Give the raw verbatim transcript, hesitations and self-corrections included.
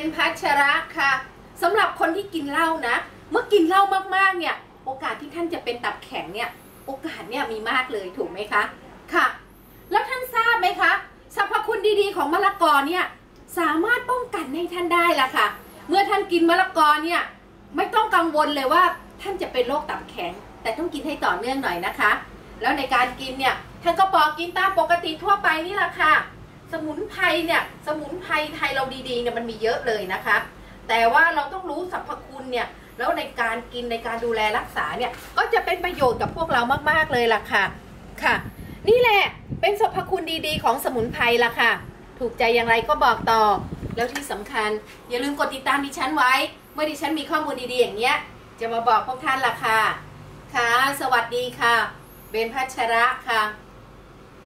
นพัชระค่ะสำหรับคนที่กินเหล้านะเมื่อกินเหล้ามากๆเนี่ยโอกาสที่ท่านจะเป็นตับแข็งเนี่ยโอกาสเนี่ยมีมากเลยถูกไหมคะค่ะแล้วท่านทราบไหมคะสรรพคุณดีๆของมะละกอเนี่ยสามารถป้องกันให้ท่านได้ละค่ะเมื่อท่านกินมะละกอเนี่ยไม่ต้องกังวลเลยว่าท่านจะเป็นโรคตับแข็งแต่ต้องกินให้ต่อเนื่องหน่อยนะคะแล้วในการกินเนี่ยท่านก็บอกกินตามปกติทั่วไปนี่แหละค่ะสมุนไพรเนี่ยสมุนไพรไทยเราดีๆเนี่ยมันมีเยอะเลยนะคะแต่ว่าเราต้องรู้สรรพคุณเนี่ยแล้วในการกินในการดูแลรักษาเนี่ยก็จะเป็นประโยชน์กับพวกเรามากๆเลยล่ะค่ะค่ะนี่แหละเป็นสรรพคุณดีๆของสมุนไพรล่ะค่ะถูกใจอย่างไรก็บอกต่อแล้วที่สำคัญอย่าลืมกดติดตามดิฉันไว้เมื่อดิฉันมีข้อมูลดีๆอย่างเงี้ยจะมาบอกพวกท่านล่ะค่ะค่ะสวัสดีค่ะเบนพัชระค่ะ